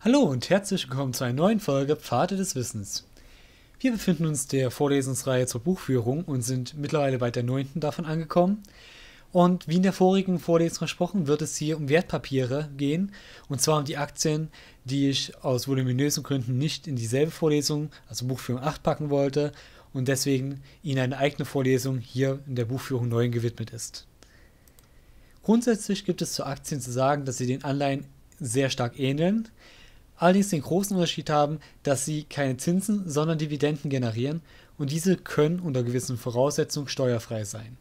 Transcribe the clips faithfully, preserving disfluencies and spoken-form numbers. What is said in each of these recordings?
Hallo und herzlich willkommen zu einer neuen Folge Pfade des Wissens. Wir befinden uns der Vorlesungsreihe zur Buchführung und sind mittlerweile bei der neunten davon angekommen. Und wie in der vorigen Vorlesung versprochen, wird es hier um Wertpapiere gehen, und zwar um die Aktien, die ich aus voluminösen Gründen nicht in dieselbe Vorlesung, also Buchführung acht, packen wollte und deswegen Ihnen eine eigene Vorlesung hier in der Buchführung neun gewidmet ist. Grundsätzlich gibt es zu Aktien zu sagen, dass sie den Anleihen sehr stark ähneln, allerdings den großen Unterschied haben, dass sie keine Zinsen, sondern Dividenden generieren und diese können unter gewissen Voraussetzungen steuerfrei sein.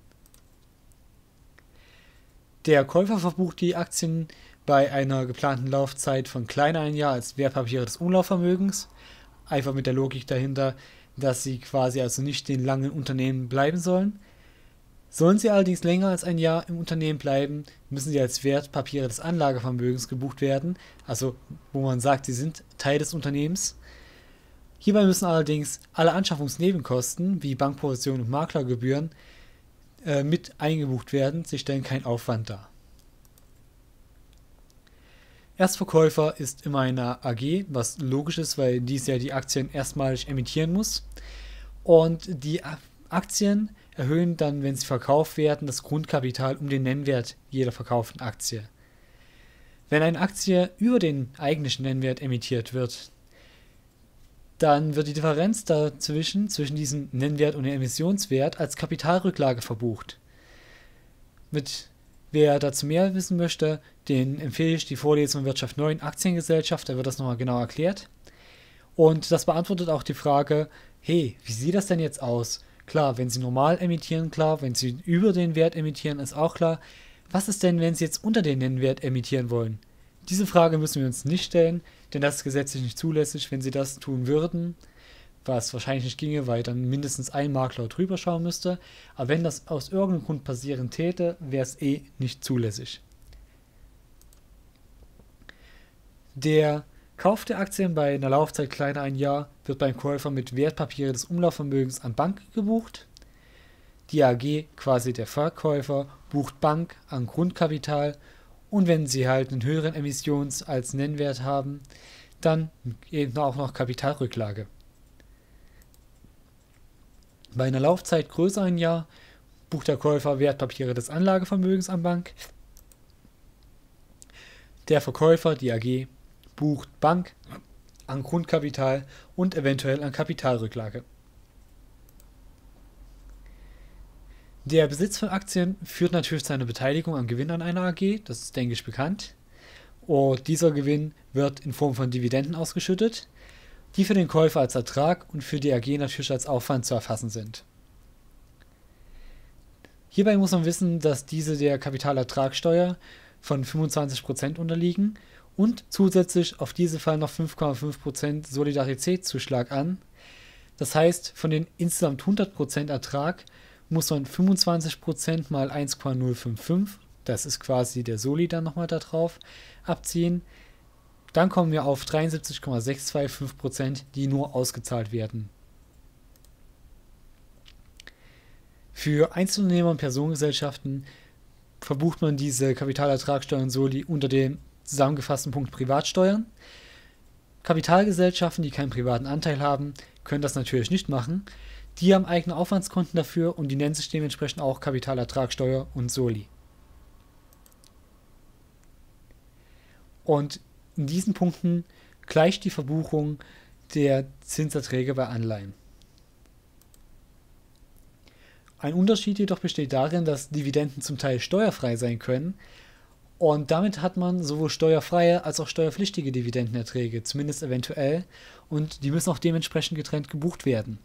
Der Käufer verbucht die Aktien bei einer geplanten Laufzeit von kleiner ein Jahr als Wertpapiere des Umlaufvermögens, einfach mit der Logik dahinter, dass sie quasi also nicht den langen Unternehmen bleiben sollen. Sollen sie allerdings länger als ein Jahr im Unternehmen bleiben, müssen sie als Wertpapiere des Anlagevermögens gebucht werden, also wo man sagt, sie sind Teil des Unternehmens. Hierbei müssen allerdings alle Anschaffungsnebenkosten wie Bankprovision und Maklergebühren äh, mit eingebucht werden, sie stellen keinen Aufwand dar. Erstverkäufer ist immer eine A G, was logisch ist, weil dies ja die Aktien erstmalig emittieren muss. Und die Aktien erhöhen dann, wenn sie verkauft werden, das Grundkapital um den Nennwert jeder verkauften Aktie. Wenn eine Aktie über den eigentlichen Nennwert emittiert wird, dann wird die Differenz dazwischen, zwischen diesem Nennwert und dem Emissionswert, als Kapitalrücklage verbucht. Mit, wer dazu mehr wissen möchte, den empfehle ich die Vorlesung Wirtschaft neun Aktiengesellschaft, da wird das nochmal genau erklärt. Und das beantwortet auch die Frage, hey, wie sieht das denn jetzt aus? Klar, wenn Sie normal emittieren, klar, wenn Sie über den Wert emittieren, ist auch klar. Was ist denn, wenn Sie jetzt unter den Nennwert emittieren wollen? Diese Frage müssen wir uns nicht stellen, denn das ist gesetzlich nicht zulässig, wenn Sie das tun würden, was wahrscheinlich nicht ginge, weil dann mindestens ein Makler drüber schauen müsste. Aber wenn das aus irgendeinem Grund passieren täte, wäre es eh nicht zulässig. Der Kauf der Aktien bei einer Laufzeit kleiner ein Jahr wird beim Käufer mit Wertpapiere des Umlaufvermögens an Bank gebucht. Die A G, quasi der Verkäufer, bucht Bank an Grundkapital und wenn sie halt einen höheren Emissions- als Nennwert haben, dann eben auch noch Kapitalrücklage. Bei einer Laufzeit größer ein Jahr bucht der Käufer Wertpapiere des Anlagevermögens an Bank. Der Verkäufer, die A G, bucht Bank an Grundkapital und eventuell an Kapitalrücklage. Der Besitz von Aktien führt natürlich zu einer Beteiligung am Gewinn an einer A G, das ist, denke ich, bekannt. Und dieser Gewinn wird in Form von Dividenden ausgeschüttet, die für den Käufer als Ertrag und für die A G natürlich als Aufwand zu erfassen sind. Hierbei muss man wissen, dass diese der Kapitalertragssteuer von fünfundzwanzig Prozent unterliegen und zusätzlich auf diese fallen noch fünf Komma fünf Prozent Solidaritätszuschlag an. Das heißt, von den insgesamt hundert Prozent Ertrag muss man fünfundzwanzig Prozent mal eins Komma null fünf fünf, das ist quasi der Soli dann nochmal da drauf, abziehen. Dann kommen wir auf dreiundsiebzig Komma sechs zwei fünf Prozent, die nur ausgezahlt werden. Für Einzelunternehmer und Personengesellschaften verbucht man diese Kapitalertragssteuern Soli unter dem zusammengefassten Punkt Privatsteuern. Kapitalgesellschaften, die keinen privaten Anteil haben, können das natürlich nicht machen. Die haben eigene Aufwandskonten dafür und die nennen sich dementsprechend auch Kapitalertragssteuer und Soli. Und in diesen Punkten gleicht die Verbuchung der Zinserträge bei Anleihen. Ein Unterschied jedoch besteht darin, dass Dividenden zum Teil steuerfrei sein können und damit hat man sowohl steuerfreie als auch steuerpflichtige Dividendenerträge, zumindest eventuell, und die müssen auch dementsprechend getrennt gebucht werden.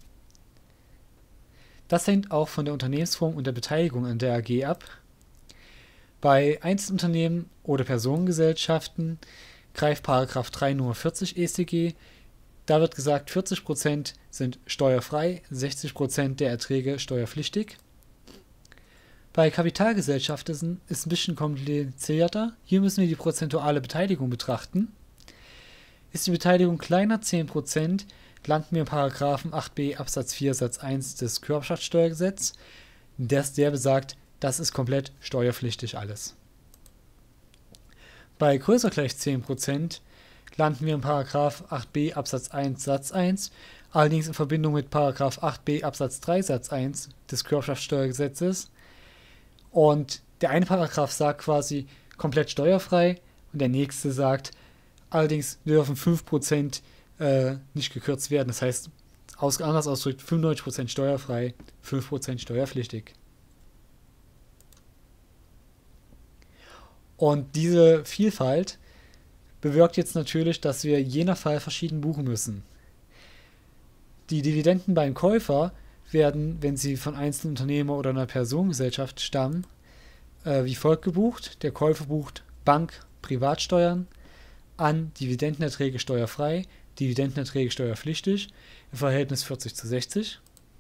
Das hängt auch von der Unternehmensform und der Beteiligung an der A G ab. Bei Einzelunternehmen oder Personengesellschaften greift Paragraph drei Nummer vierzig E C G. Da wird gesagt, vierzig Prozent sind steuerfrei, sechzig Prozent der Erträge steuerpflichtig. Bei Kapitalgesellschaften ist es ein bisschen komplizierter. Hier müssen wir die prozentuale Beteiligung betrachten. Ist die Beteiligung kleiner zehn Prozent, landen wir im Paragraphen acht b Absatz vier Satz eins des Körperschaftsteuergesetzes, das der besagt, das ist komplett steuerpflichtig alles. Bei größer gleich zehn Prozent landen wir in Paragraph acht b Absatz eins Satz eins, allerdings in Verbindung mit Paragraph acht b Absatz drei Satz eins des Körperschaftsteuergesetzes. Und der eine Paragraph sagt quasi komplett steuerfrei und der nächste sagt, allerdings dürfen fünf Prozent äh, nicht gekürzt werden. Das heißt, aus, anders ausgedrückt, fünfundneunzig Prozent steuerfrei, fünf Prozent steuerpflichtig. Und diese Vielfalt bewirkt jetzt natürlich, dass wir je nach Fall verschieden buchen müssen. Die Dividenden beim Käufer werden, wenn sie von einzelnen Unternehmer oder einer Personengesellschaft stammen, äh, wie folgt gebucht. Der Käufer bucht Bank Privatsteuern an Dividendenerträge steuerfrei, Dividendenerträge steuerpflichtig im Verhältnis vierzig zu sechzig.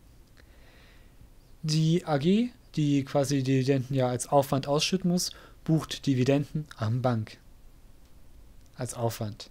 Die A G, die quasi die Dividenden ja als Aufwand ausschütten muss, bucht Dividenden an Bank als Aufwand.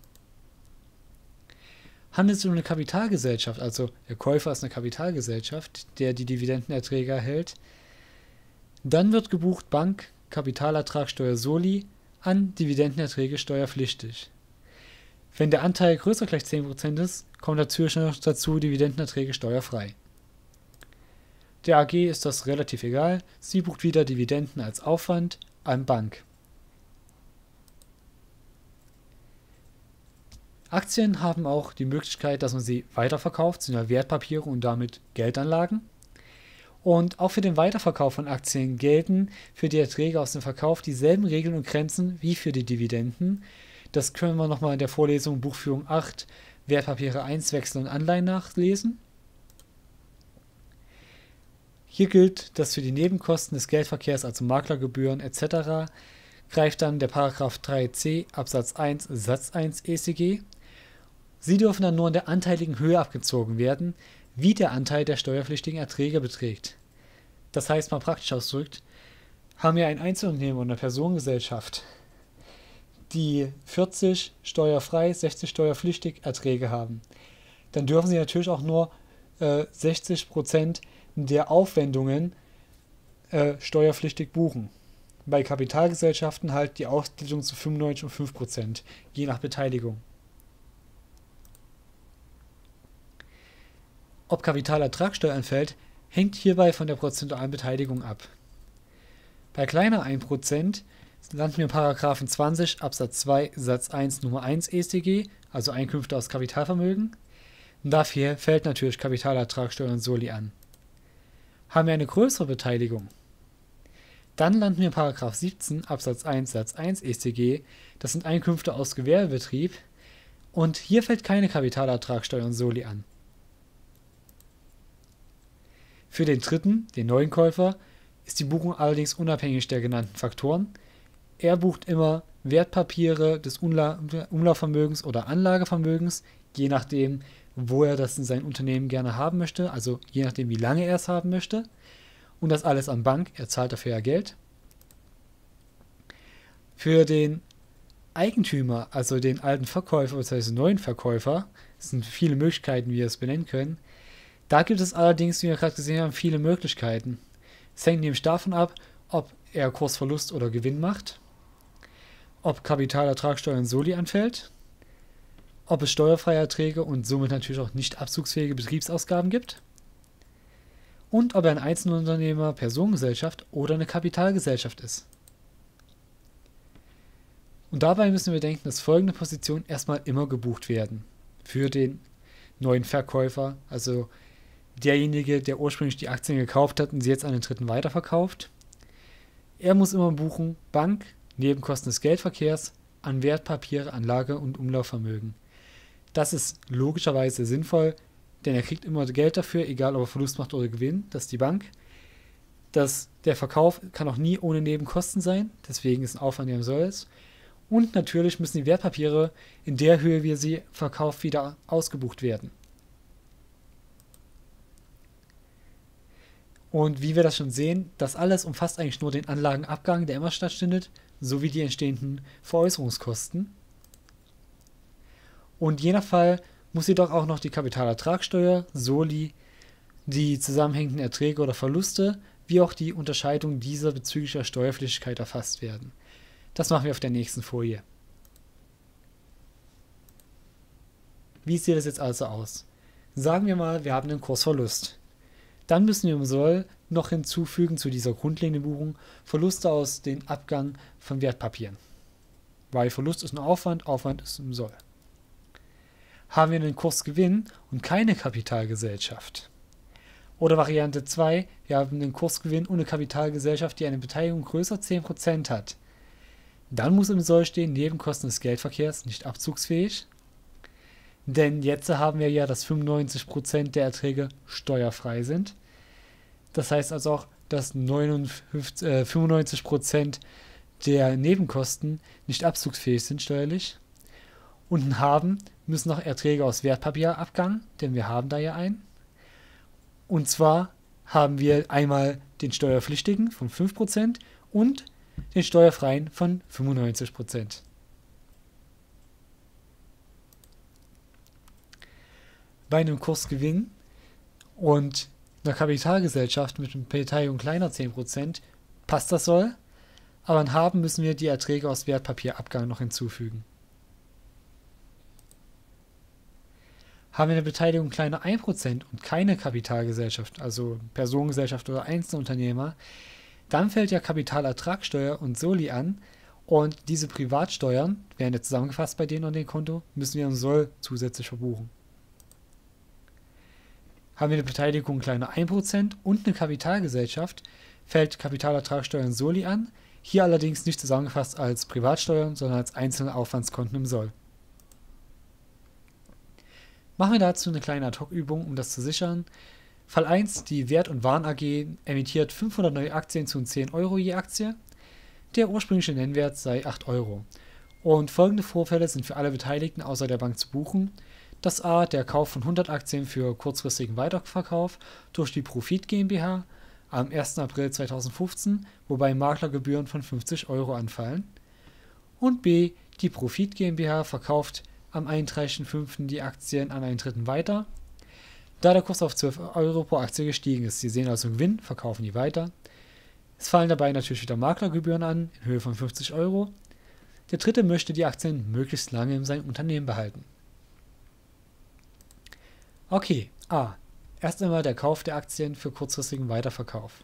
Handelt es sich um eine Kapitalgesellschaft, also der Käufer ist eine Kapitalgesellschaft, der die Dividendenerträge erhält, dann wird gebucht Bank Kapitalertragssteuer Soli an Dividendenerträge steuerpflichtig. Wenn der Anteil größer gleich zehn Prozent ist, kommt natürlich noch dazu Dividendenerträge steuerfrei. Der A G ist das relativ egal, sie bucht wieder Dividenden als Aufwand an Bank. Aktien haben auch die Möglichkeit, dass man sie weiterverkauft, sind ja Wertpapiere und damit Geldanlagen. Und auch für den Weiterverkauf von Aktien gelten für die Erträge aus dem Verkauf dieselben Regeln und Grenzen wie für die Dividenden. Das können wir nochmal in der Vorlesung Buchführung acht, Wertpapiere eins, Wechsel und Anleihen nachlesen. Hier gilt, dass für die Nebenkosten des Geldverkehrs, also Maklergebühren et cetera, greift dann der Paragraph drei c Absatz eins Satz eins E C G. Sie dürfen dann nur in der anteiligen Höhe abgezogen werden, wie der Anteil der steuerpflichtigen Erträge beträgt. Das heißt, mal praktisch ausgedrückt, haben wir ein Einzelunternehmer und eine Personengesellschaft, die vierzig steuerfrei, sechzig steuerpflichtig Erträge haben. Dann dürfen sie natürlich auch nur äh, sechzig Prozent der Aufwendungen äh, steuerpflichtig buchen. Bei Kapitalgesellschaften halt die Ausgliederung zu fünfundneunzig und fünf Prozent, je nach Beteiligung. Ob Kapitalertragssteuer anfällt, hängt hierbei von der prozentualen Beteiligung ab. Bei kleiner ein Prozent landen wir in Paragraphen zwanzig Absatz zwei Satz eins Nummer eins E C G, also Einkünfte aus Kapitalvermögen. Und dafür fällt natürlich Kapitalertragssteuer und Soli an. Haben wir eine größere Beteiligung, dann landen wir in Paragraph siebzehn Absatz eins Satz eins E C G, das sind Einkünfte aus Gewerbebetrieb, und hier fällt keine Kapitalertragssteuer und Soli an. Für den dritten, den neuen Käufer, ist die Buchung allerdings unabhängig der genannten Faktoren. Er bucht immer Wertpapiere des Umla- Umlaufvermögens oder Anlagevermögens, je nachdem, wo er das in sein Unternehmen gerne haben möchte, also je nachdem, wie lange er es haben möchte. Und das alles an Bank, er zahlt dafür ja Geld. Für den Eigentümer, also den alten Verkäufer bzw. neuen Verkäufer, es sind viele Möglichkeiten, wie wir es benennen können, da gibt es allerdings, wie wir gerade gesehen haben, viele Möglichkeiten. Es hängt nämlich davon ab, ob er Kursverlust oder Gewinn macht, ob Kapitalertragssteuer und Soli anfällt, ob es steuerfreie Erträge und somit natürlich auch nicht abzugsfähige Betriebsausgaben gibt und ob er ein Einzelunternehmer, Personengesellschaft oder eine Kapitalgesellschaft ist. Und dabei müssen wir denken, dass folgende Positionen erstmal immer gebucht werden für den neuen Verkäufer, also derjenige, der ursprünglich die Aktien gekauft hat und sie jetzt an den Dritten weiterverkauft. Er muss immer buchen Bank, Nebenkosten des Geldverkehrs, an Wertpapiere, Anlage und Umlaufvermögen. Das ist logischerweise sinnvoll, denn er kriegt immer Geld dafür, egal ob er Verlust macht oder Gewinn, das ist die Bank. Das, der Verkauf kann auch nie ohne Nebenkosten sein, deswegen ist ein Aufwand, der soll es. Und natürlich müssen die Wertpapiere in der Höhe, wie er sie verkauft, wieder ausgebucht werden. Und wie wir das schon sehen, das alles umfasst eigentlich nur den Anlagenabgang, der immer stattfindet, sowie die entstehenden Veräußerungskosten. Und je nach Fall muss jedoch auch noch die Kapitalertragssteuer, Soli, die zusammenhängenden Erträge oder Verluste, wie auch die Unterscheidung dieser bezüglich der Steuerpflichtigkeit erfasst werden. Das machen wir auf der nächsten Folie. Wie sieht das jetzt also aus? Sagen wir mal, wir haben einen Kursverlust. Dann müssen wir im Soll noch hinzufügen zu dieser grundlegenden Buchung Verluste aus dem Abgang von Wertpapieren. Weil Verlust ist ein Aufwand, Aufwand ist im Soll. Haben wir einen Kursgewinn und keine Kapitalgesellschaft. Oder Variante zwei, wir haben einen Kursgewinn und eine Kapitalgesellschaft, die eine Beteiligung größer zehn Prozent hat. Dann muss im Soll stehen, Nebenkosten des Geldverkehrs nicht abzugsfähig. Denn jetzt haben wir ja, dass fünfundneunzig Prozent der Erträge steuerfrei sind. Das heißt also auch, dass neunundfünfzig, äh, fünfundneunzig Prozent der Nebenkosten nicht abzugsfähig sind steuerlich. Und haben müssen noch Erträge aus Wertpapierabgang, denn wir haben da ja einen. Und zwar haben wir einmal den steuerpflichtigen von fünf Prozent und den steuerfreien von fünfundneunzig Prozent. Bei einem Kursgewinn und einer Kapitalgesellschaft mit einer Beteiligung kleiner zehn Prozent passt das Soll, aber an Haben müssen wir die Erträge aus Wertpapierabgang noch hinzufügen. Haben wir eine Beteiligung kleiner ein Prozent und keine Kapitalgesellschaft, also Personengesellschaft oder Einzelunternehmer, dann fällt ja Kapitalertragssteuer und Soli an und diese Privatsteuern, werden ja zusammengefasst bei denen und dem Konto, müssen wir im Soll zusätzlich verbuchen. Haben wir eine Beteiligung kleiner ein Prozent und eine Kapitalgesellschaft, fällt Kapitalertragssteuer und Soli an, hier allerdings nicht zusammengefasst als Privatsteuern, sondern als einzelne Aufwandskonten im Soll. Machen wir dazu eine kleine Ad-Hoc-Übung, um das zu sichern. Fall eins, die Wert- und Waren A G emittiert fünfhundert neue Aktien zu zehn Euro je Aktie. Der ursprüngliche Nennwert sei acht Euro. Und folgende Vorfälle sind für alle Beteiligten außer der Bank zu buchen. Das A, der Kauf von hundert Aktien für kurzfristigen Weiterverkauf durch die Profit GmbH am ersten April zweitausendfünfzehn, wobei Maklergebühren von fünfzig Euro anfallen. Und B, die Profit GmbH verkauft am einunddreißigsten fünften die Aktien an einen Dritten weiter, da der Kurs auf zwölf Euro pro Aktie gestiegen ist. Sie sehen also einen Gewinn, verkaufen die weiter. Es fallen dabei natürlich wieder Maklergebühren an, in Höhe von fünfzig Euro. Der Dritte möchte die Aktien möglichst lange in seinem Unternehmen behalten. Okay, A. Erst einmal der Kauf der Aktien für kurzfristigen Weiterverkauf.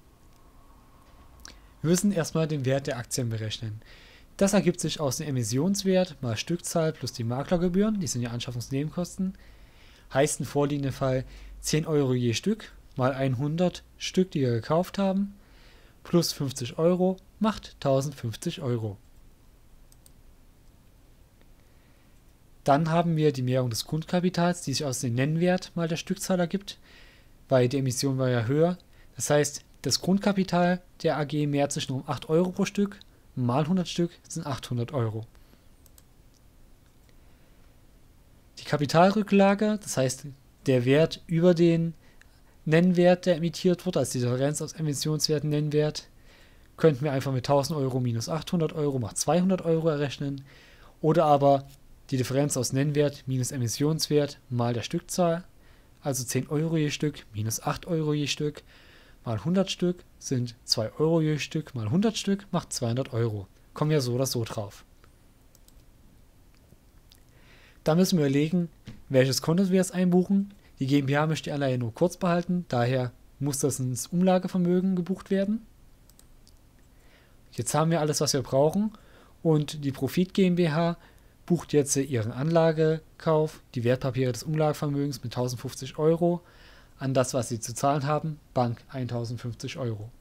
Wir müssen erstmal den Wert der Aktien berechnen. Das ergibt sich aus dem Emissionswert mal Stückzahl plus die Maklergebühren, die sind ja Anschaffungsnebenkosten. Heißt im vorliegenden Fall zehn Euro je Stück mal hundert Stück, die wir gekauft haben, plus fünfzig Euro macht tausendfünfzig Euro. Dann haben wir die Mehrung des Grundkapitals, die sich aus dem Nennwert mal der Stückzahl ergibt, weil die Emission war ja höher. Das heißt, das Grundkapital der A G mehrt sich nur um acht Euro pro Stück, mal hundert Stück sind achthundert Euro. Die Kapitalrücklage, das heißt der Wert über den Nennwert, der emittiert wird, also die Differenz aus Emissionswert und Nennwert, könnten wir einfach mit tausend Euro minus achthundert Euro macht zweihundert Euro errechnen. Oder aber die Differenz aus Nennwert minus Emissionswert mal der Stückzahl, also zehn Euro je Stück minus acht Euro je Stück mal hundert Stück sind zwei Euro je Stück mal hundert Stück macht zweihundert Euro. Kommen wir so oder so drauf. Da müssen wir überlegen, welches Konto wir jetzt einbuchen. Die GmbH möchte die Anleihe nur kurz behalten, daher muss das ins Umlagevermögen gebucht werden. Jetzt haben wir alles, was wir brauchen und die Profit GmbH bucht jetzt ihren Anlagekauf, die Wertpapiere des Umlagevermögens mit tausendfünfzig Euro an das, was sie zu zahlen haben, Bank tausendfünfzig Euro.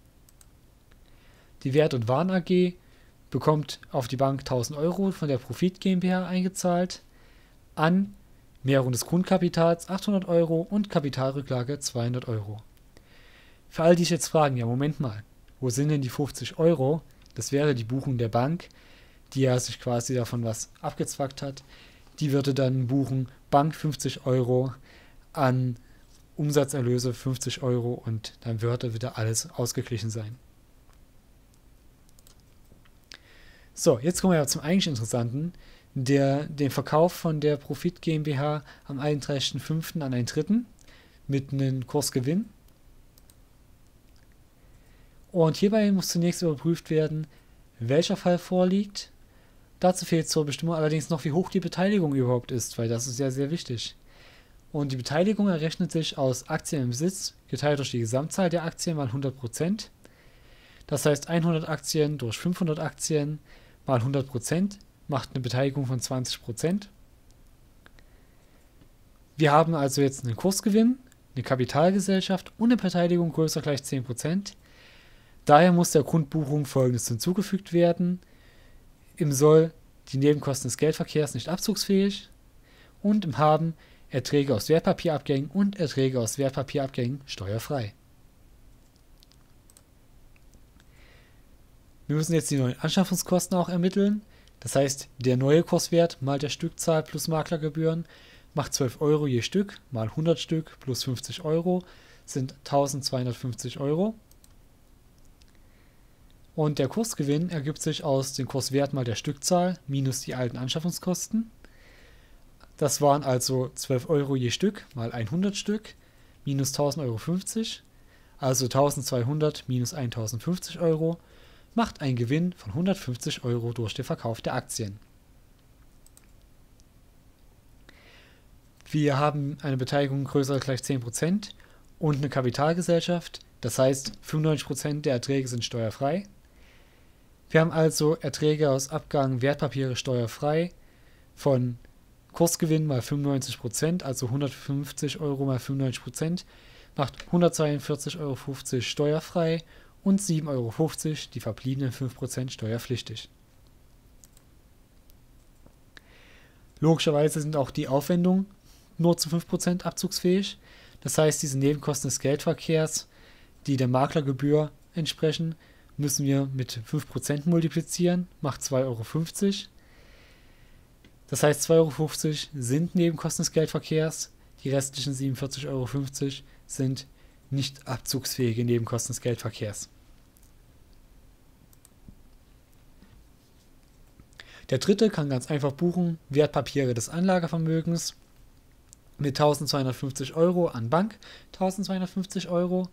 Die Wert- und Waren A G bekommt auf die Bank tausend Euro von der Profit GmbH eingezahlt, an Mehrung des Grundkapitals achthundert Euro und Kapitalrücklage zweihundert Euro. Für all die sich jetzt fragen, ja Moment mal, wo sind denn die fünfzig Euro? Das wäre die Buchung der Bank, die ja sich quasi davon was abgezwackt hat. Die würde dann buchen, Bank fünfzig Euro an Umsatzerlöse fünfzig Euro und dann würde wieder alles ausgeglichen sein. So, jetzt kommen wir ja zum eigentlich Interessanten, der, den Verkauf von der Profit GmbH am einunddreißigsten fünften an einen Dritten mit einem Kursgewinn. Und hierbei muss zunächst überprüft werden, welcher Fall vorliegt. Dazu fehlt zur Bestimmung allerdings noch, wie hoch die Beteiligung überhaupt ist, weil das ist ja sehr wichtig. Und die Beteiligung errechnet sich aus Aktien im Besitz geteilt durch die Gesamtzahl der Aktien mal hundert Prozent. Das heißt, hundert Aktien durch fünfhundert Aktien mal hundert Prozent macht eine Beteiligung von zwanzig Prozent. Wir haben also jetzt einen Kursgewinn, eine Kapitalgesellschaft und eine Beteiligung größer gleich zehn Prozent. Daher muss der Grundbuchung Folgendes hinzugefügt werden. Im Soll die Nebenkosten des Geldverkehrs nicht abzugsfähig und im Haben Erträge aus Wertpapierabgängen und Erträge aus Wertpapierabgängen steuerfrei. Wir müssen jetzt die neuen Anschaffungskosten auch ermitteln. Das heißt, der neue Kurswert mal der Stückzahl plus Maklergebühren macht zwölf Euro je Stück, mal hundert Stück plus fünfzig Euro sind eintausendzweihundertfünfzig Euro. Und der Kursgewinn ergibt sich aus dem Kurswert mal der Stückzahl minus die alten Anschaffungskosten. Das waren also zwölf Euro je Stück mal hundert Stück minus tausend Euro fünfzig, also eintausendzweihundert minus eintausendfünfzig Euro, macht einen Gewinn von hundertfünfzig Euro durch den Verkauf der Aktien. Wir haben eine Beteiligung größer als gleich zehn Prozent und eine Kapitalgesellschaft, das heißt fünfundneunzig Prozent der Erträge sind steuerfrei. Wir haben also Erträge aus Abgang Wertpapiere steuerfrei von Kursgewinn mal fünfundneunzig Prozent, also hundertfünfzig Euro mal fünfundneunzig Prozent, macht hundertzweiundvierzig Euro fünfzig steuerfrei und sieben Euro fünfzig, die verbliebenen fünf Prozent steuerpflichtig. Logischerweise sind auch die Aufwendungen nur zu fünf Prozent abzugsfähig. Das heißt, diese Nebenkosten des Geldverkehrs, die der Maklergebühr entsprechen, müssen wir mit fünf Prozent multiplizieren, macht zwei Euro fünfzig. Das heißt, zwei Euro fünfzig sind Nebenkosten des Geldverkehrs, die restlichen siebenundvierzig Euro fünfzig sind nicht abzugsfähige Nebenkosten des Geldverkehrs. Der dritte kann ganz einfach buchen Wertpapiere des Anlagevermögens mit eintausendzweihundertfünfzig Euro an Bank, eintausendzweihundertfünfzig Euro.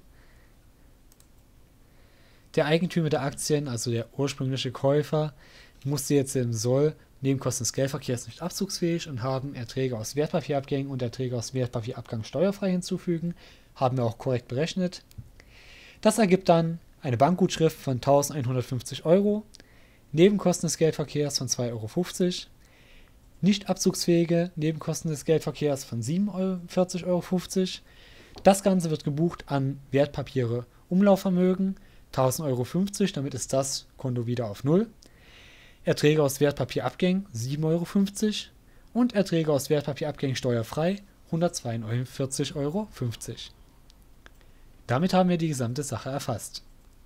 Der Eigentümer der Aktien, also der ursprüngliche Käufer, musste jetzt im Soll Nebenkosten des Geldverkehrs nicht abzugsfähig und haben Erträge aus Wertpapierabgängen und Erträge aus Wertpapierabgang steuerfrei hinzufügen, haben wir auch korrekt berechnet. Das ergibt dann eine Bankgutschrift von eintausendeinhundertfünfzig Euro, Nebenkosten des Geldverkehrs von zwei Euro fünfzig, nicht abzugsfähige Nebenkosten des Geldverkehrs von siebenundvierzig Euro fünfzig. Das Ganze wird gebucht an Wertpapiere Umlaufvermögen, tausend Euro fünfzig, damit ist das Konto wieder auf Null. Erträge aus Wertpapierabgängen sieben Euro fünfzig und Erträge aus Wertpapierabgängen steuerfrei hundertzweiundvierzig Euro fünfzig. Damit haben wir die gesamte Sache erfasst.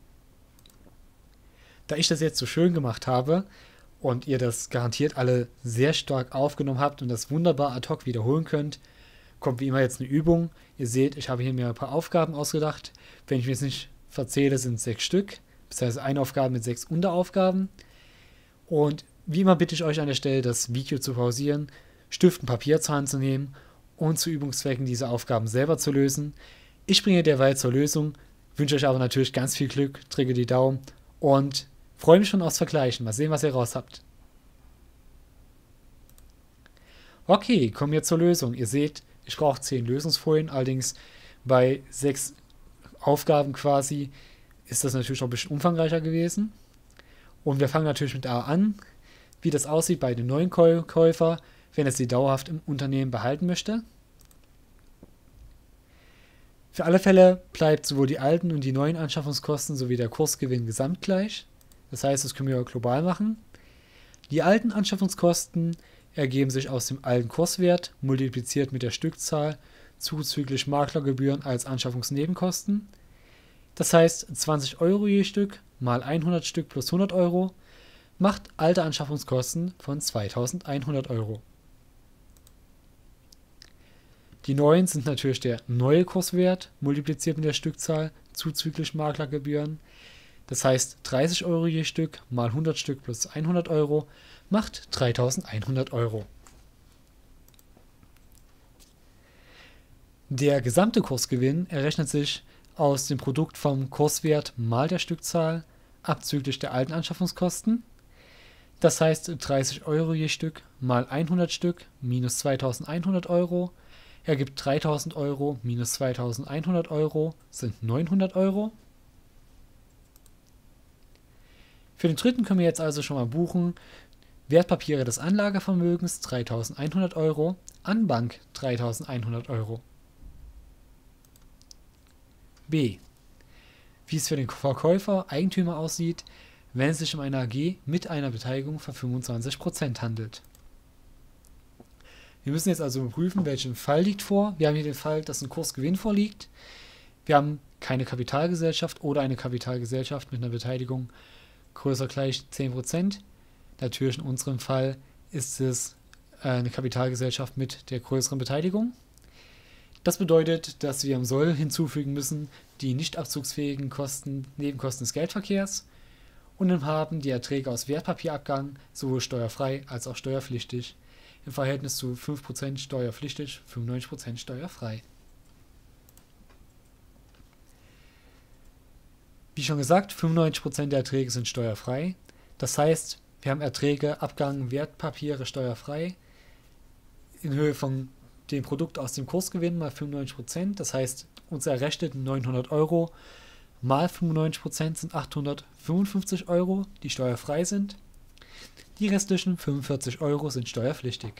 Da ich das jetzt so schön gemacht habe und ihr das garantiert alle sehr stark aufgenommen habt und das wunderbar ad hoc wiederholen könnt, kommt wie immer jetzt eine Übung. Ihr seht, ich habe hier mir ein paar Aufgaben ausgedacht. Wenn ich mir jetzt nicht verzähle, sind es sechs Stück, das heißt eine Aufgabe mit sechs Unteraufgaben. Und wie immer bitte ich euch an der Stelle, das Video zu pausieren, Stift und Papier zur Hand zu nehmen und zu Übungszwecken diese Aufgaben selber zu lösen. Ich bringe derweil zur Lösung, wünsche euch aber natürlich ganz viel Glück, drücke die Daumen und freue mich schon aufs Vergleichen. Mal sehen, was ihr raus habt. Okay, kommen wir zur Lösung. Ihr seht, ich brauche zehn Lösungsfolien, allerdings bei sechs Aufgaben quasi ist das natürlich auch ein bisschen umfangreicher gewesen. Und wir fangen natürlich mit A an, wie das aussieht bei dem neuen Käufer, wenn er sie dauerhaft im Unternehmen behalten möchte. Für alle Fälle bleibt sowohl die alten und die neuen Anschaffungskosten sowie der Kursgewinn gesamtgleich. Das heißt, das können wir global machen. Die alten Anschaffungskosten ergeben sich aus dem alten Kurswert multipliziert mit der Stückzahl zuzüglich Maklergebühren als Anschaffungsnebenkosten. Das heißt, zwanzig Euro je Stück mal hundert Stück plus hundert Euro macht alte Anschaffungskosten von zweitausendeinhundert Euro. Die neuen sind natürlich der neue Kurswert multipliziert mit der Stückzahl zuzüglich Maklergebühren. Das heißt, dreißig Euro je Stück mal hundert Stück plus hundert Euro macht dreitausendeinhundert Euro. Der gesamte Kursgewinn errechnet sich aus dem Produkt vom Kurswert mal der Stückzahl abzüglich der alten Anschaffungskosten. Das heißt dreißig Euro je Stück mal hundert Stück minus zweitausendeinhundert Euro ergibt dreitausend Euro minus zweitausendeinhundert Euro sind neunhundert Euro. Für den dritten können wir jetzt also schon mal buchen: Wertpapiere des Anlagevermögens dreitausendeinhundert Euro, an Bank dreitausendeinhundert Euro. B. Wie es für den Verkäufer Eigentümer aussieht, wenn es sich um eine A G mit einer Beteiligung von fünfundzwanzig Prozent handelt. Wir müssen jetzt also prüfen, welchen Fall liegt vor. Wir haben hier den Fall, dass ein Kursgewinn vorliegt. Wir haben keine Kapitalgesellschaft oder eine Kapitalgesellschaft mit einer Beteiligung größer gleich zehn Prozent. Natürlich in unserem Fall ist es eine Kapitalgesellschaft mit der größeren Beteiligung. Das bedeutet, dass wir im Soll hinzufügen müssen die nicht abzugsfähigen Kosten, Nebenkosten des Geldverkehrs, und im Haben die Erträge aus Wertpapierabgang sowohl steuerfrei als auch steuerpflichtig im Verhältnis zu fünf Prozent steuerpflichtig, fünfundneunzig Prozent steuerfrei. Wie schon gesagt, fünfundneunzig Prozent der Erträge sind steuerfrei. Das heißt, wir haben Erträge, Abgang, Wertpapiere steuerfrei in Höhe von dem Produkt aus dem Kursgewinn mal fünfundneunzig Prozent. Das heißt, uns errechneten neunhundert Euro mal fünfundneunzig Prozent sind achthundertfünfundfünfzig Euro, die steuerfrei sind. Die restlichen fünfundvierzig Euro sind steuerpflichtig.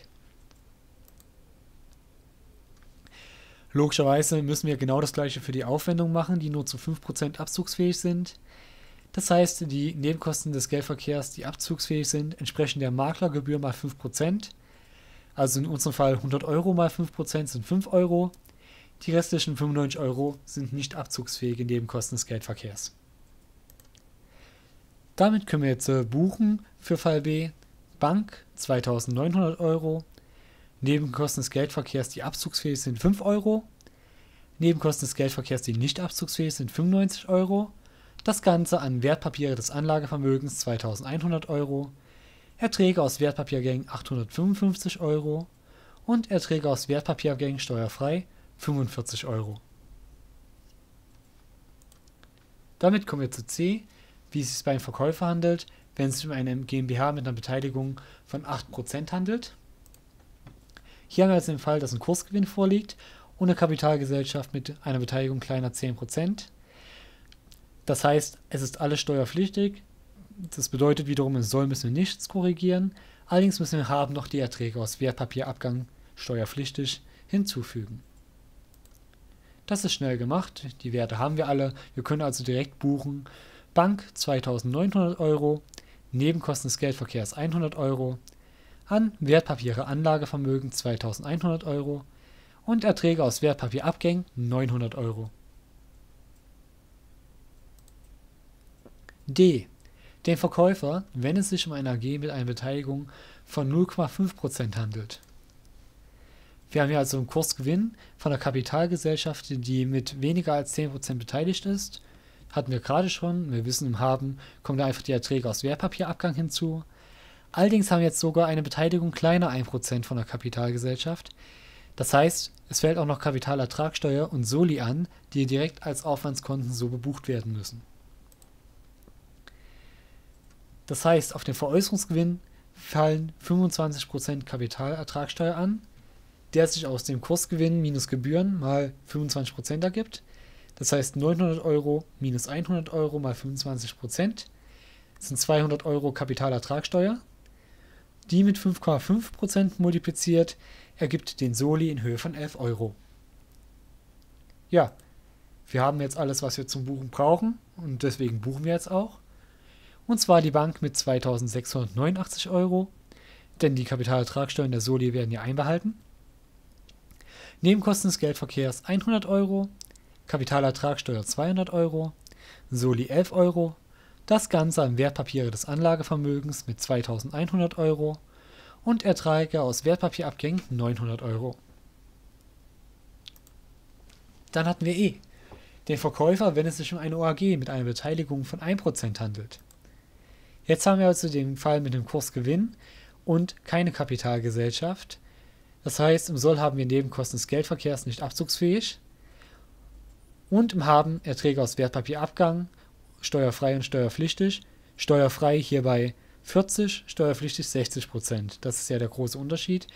Logischerweise müssen wir genau das gleiche für die Aufwendungen machen, die nur zu fünf Prozent abzugsfähig sind. Das heißt, die Nebenkosten des Geldverkehrs, die abzugsfähig sind, entsprechen der Maklergebühr mal fünf Prozent. Also in unserem Fall hundert Euro mal fünf Prozent sind fünf Euro. Die restlichen fünfundneunzig Euro sind nicht abzugsfähige Nebenkosten des Geldverkehrs. Damit können wir jetzt äh, buchen für Fall B. Bank zweitausendneunhundert Euro. Nebenkosten des Geldverkehrs, die abzugsfähig sind, fünf Euro. Nebenkosten des Geldverkehrs, die nicht abzugsfähig sind, fünfundneunzig Euro. Das Ganze an Wertpapiere des Anlagevermögens zweitausendeinhundert Euro. Erträge aus Wertpapiergängen achthundertfünfundfünfzig Euro. Und Erträge aus Wertpapiergängen steuerfrei fünfundvierzig Euro. Damit kommen wir zu C, wie es sich beim Verkäufer handelt, wenn es sich um eine GmbH mit einer Beteiligung von acht Prozent handelt. Hier haben wir jetzt den Fall, dass ein Kursgewinn vorliegt und eine Kapitalgesellschaft mit einer Beteiligung kleiner zehn Prozent. Das heißt, es ist alles steuerpflichtig. Das bedeutet wiederum, im Soll müssen wir nichts korrigieren. Allerdings müssen wir haben noch die Erträge aus Wertpapierabgang steuerpflichtig hinzufügen. Das ist schnell gemacht. Die Werte haben wir alle. Wir können also direkt buchen. Bank zweitausendneunhundert Euro, Nebenkosten des Geldverkehrs hundert Euro, an Wertpapiere Anlagevermögen zweitausendeinhundert Euro und Erträge aus Wertpapierabgängen neunhundert Euro. D. Den Verkäufer, wenn es sich um eine A G mit einer Beteiligung von null Komma fünf Prozent handelt. Wir haben hier also einen Kursgewinn von einer Kapitalgesellschaft, die mit weniger als zehn Prozent beteiligt ist. Hatten wir gerade schon. Wir wissen, im Haben kommen da einfach die Erträge aus Wertpapierabgang hinzu. Allerdings haben wir jetzt sogar eine Beteiligung kleiner ein Prozent von der Kapitalgesellschaft. Das heißt, es fällt auch noch Kapitalertragssteuer und Soli an, die direkt als Aufwandskonten so gebucht werden müssen. Das heißt, auf den Veräußerungsgewinn fallen fünfundzwanzig Prozent Kapitalertragssteuer an, der sich aus dem Kursgewinn minus Gebühren mal fünfundzwanzig Prozent ergibt. Das heißt neunhundert Euro minus hundert Euro mal fünfundzwanzig Prozent sind zweihundert Euro Kapitalertragssteuer. Die mit fünf Komma fünf Prozent multipliziert ergibt den Soli in Höhe von elf Euro. Ja, wir haben jetzt alles, was wir zum Buchen brauchen, und deswegen buchen wir jetzt auch. Und zwar die Bank mit zweitausendsechshundertneunundachtzig Euro, denn die Kapitalertragssteuern der Soli werden ja einbehalten. Nebenkosten des Geldverkehrs hundert Euro, Kapitalertragssteuer zweihundert Euro, Soli elf Euro, das Ganze an Wertpapiere des Anlagevermögens mit zweitausendeinhundert Euro und Erträge aus Wertpapierabgängen neunhundert Euro. Dann hatten wir E, den Verkäufer, wenn es sich um eine O A G mit einer Beteiligung von ein Prozent handelt. Jetzt haben wir also den Fall mit dem Kursgewinn und keine Kapitalgesellschaft. Das heißt, im Soll haben wir Nebenkosten des Geldverkehrs nicht abzugsfähig und im Haben Erträge aus Wertpapierabgang, steuerfrei und steuerpflichtig. Steuerfrei hierbei vierzig, steuerpflichtig sechzig Prozent. Das ist ja der große Unterschied.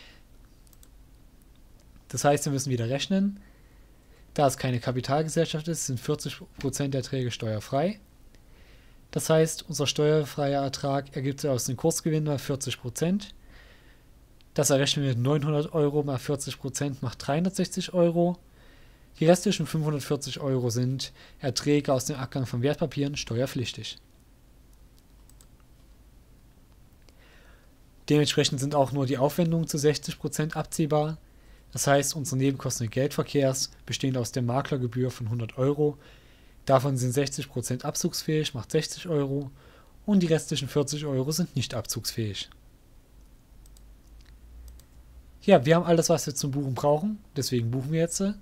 Das heißt, wir müssen wieder rechnen. Da es keine Kapitalgesellschaft ist, sind vierzig Prozent der Erträge steuerfrei. Das heißt, unser steuerfreier Ertrag ergibt sich aus dem Kursgewinn mal vierzig Prozent. Das errechnen wir mit neunhundert Euro mal vierzig Prozent macht dreihundertsechzig Euro. Die restlichen fünfhundertvierzig Euro sind Erträge aus dem Abgang von Wertpapieren steuerpflichtig. Dementsprechend sind auch nur die Aufwendungen zu sechzig Prozent abziehbar. Das heißt, unsere Nebenkosten des Geldverkehrs bestehen aus der Maklergebühr von hundert Euro. Davon sind sechzig Prozent abzugsfähig, macht sechzig Euro. Und die restlichen vierzig Euro sind nicht abzugsfähig. Ja, wir haben alles, was wir zum Buchen brauchen. Deswegen buchen wir jetzt.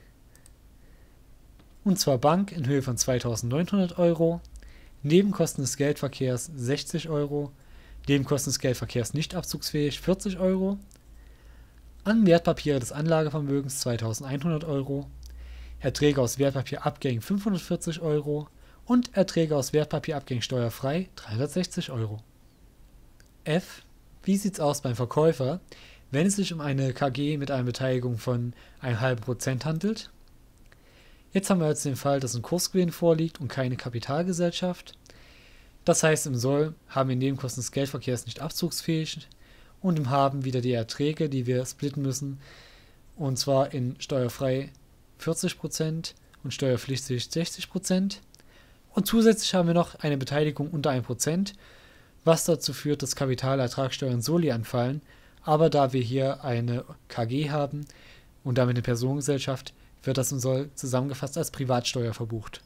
Und zwar Bank in Höhe von zweitausendneunhundert Euro. Nebenkosten des Geldverkehrs sechzig Euro. Nebenkosten des Geldverkehrs nicht abzugsfähig vierzig Euro. An Wertpapiere des Anlagevermögens zweitausendeinhundert Euro. Erträge aus Wertpapierabgängen fünfhundertvierzig Euro. Und Erträge aus Wertpapierabgängen steuerfrei dreihundertsechzig Euro. F. Wie sieht es aus beim Verkäufer, wenn es sich um eine K G mit einer Beteiligung von einem halben Prozent handelt? Jetzt haben wir jetzt den Fall, dass ein Kursgewinn vorliegt und keine Kapitalgesellschaft. Das heißt, im Soll haben wir Nebenkosten des Geldverkehrs nicht abzugsfähig und im Haben wieder die Erträge, die wir splitten müssen, und zwar in steuerfrei vierzig Prozent und steuerpflichtig sechzig Prozent. Und zusätzlich haben wir noch eine Beteiligung unter ein Prozent, was dazu führt, dass Kapitalertragssteuern Soli anfallen, aber da wir hier eine K G haben und damit eine Personengesellschaft, wird das im Soll zusammengefasst als Privatsteuer verbucht.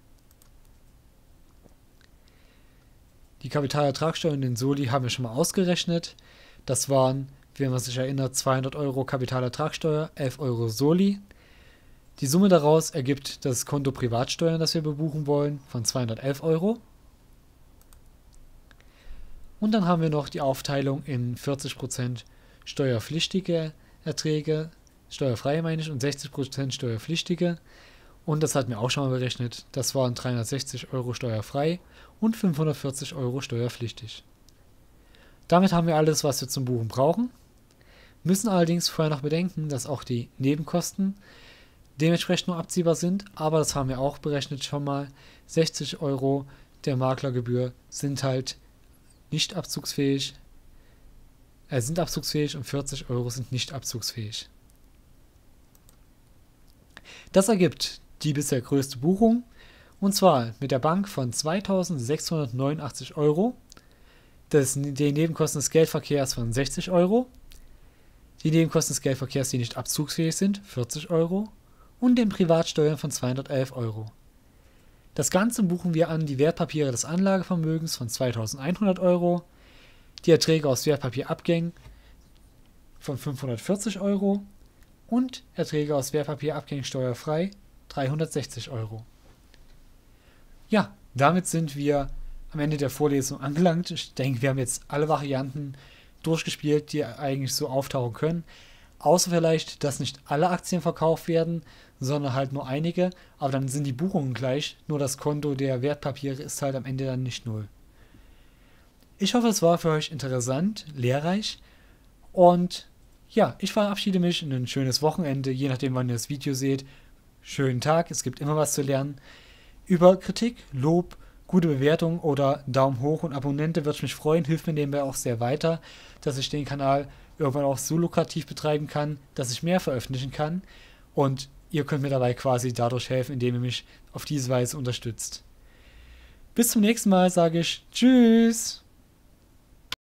Die Kapitalertragssteuer in den Soli haben wir schon mal ausgerechnet. Das waren, wenn man sich erinnert, zweihundert Euro Kapitalertragssteuer, elf Euro Soli. Die Summe daraus ergibt das Konto Privatsteuern, das wir bebuchen wollen, von zweihundertelf Euro. Und dann haben wir noch die Aufteilung in vierzig Prozent steuerpflichtige Erträge, steuerfreie meine ich, und sechzig Prozent steuerpflichtige. Und das hatten wir auch schon mal berechnet. Das waren dreihundertsechzig Euro steuerfrei und fünfhundertvierzig Euro steuerpflichtig. Damit haben wir alles, was wir zum Buchen brauchen. Müssen allerdings vorher noch bedenken, dass auch die Nebenkosten dementsprechend nur abziehbar sind. Aber das haben wir auch berechnet schon mal. sechzig Euro der Maklergebühr sind halt nicht abzugsfähig. Äh, sind abzugsfähig und vierzig Euro sind nicht abzugsfähig. Das ergibt die bisher größte Buchung, und zwar mit der Bank von zweitausendsechshundertneunundachtzig Euro, das, die Nebenkosten des Geldverkehrs von sechzig Euro, die Nebenkosten des Geldverkehrs, die nicht abzugsfähig sind, vierzig Euro und den Privatsteuern von zweihundertelf Euro. Das Ganze buchen wir an die Wertpapiere des Anlagevermögens von zweitausendeinhundert Euro, die Erträge aus Wertpapierabgängen von fünfhundertvierzig Euro und Erträge aus Wertpapierabgängen steuerfrei dreihundertsechzig Euro. Ja, damit sind wir am Ende der Vorlesung angelangt. Ich denke, wir haben jetzt alle Varianten durchgespielt, die eigentlich so auftauchen können. Außer vielleicht, dass nicht alle Aktien verkauft werden, sondern halt nur einige. Aber dann sind die Buchungen gleich. Nur das Konto der Wertpapiere ist halt am Ende dann nicht null. Ich hoffe, es war für euch interessant, lehrreich. Und ja, ich verabschiede mich in ein schönes Wochenende, je nachdem, wann ihr das Video seht. Schönen Tag, es gibt immer was zu lernen. Über Kritik, Lob, gute Bewertung oder Daumen hoch und Abonnente würde ich mich freuen, hilft mir nebenbei auch sehr weiter, dass ich den Kanal irgendwann auch so lukrativ betreiben kann, dass ich mehr veröffentlichen kann. Und ihr könnt mir dabei quasi dadurch helfen, indem ihr mich auf diese Weise unterstützt. Bis zum nächsten Mal sage ich Tschüss!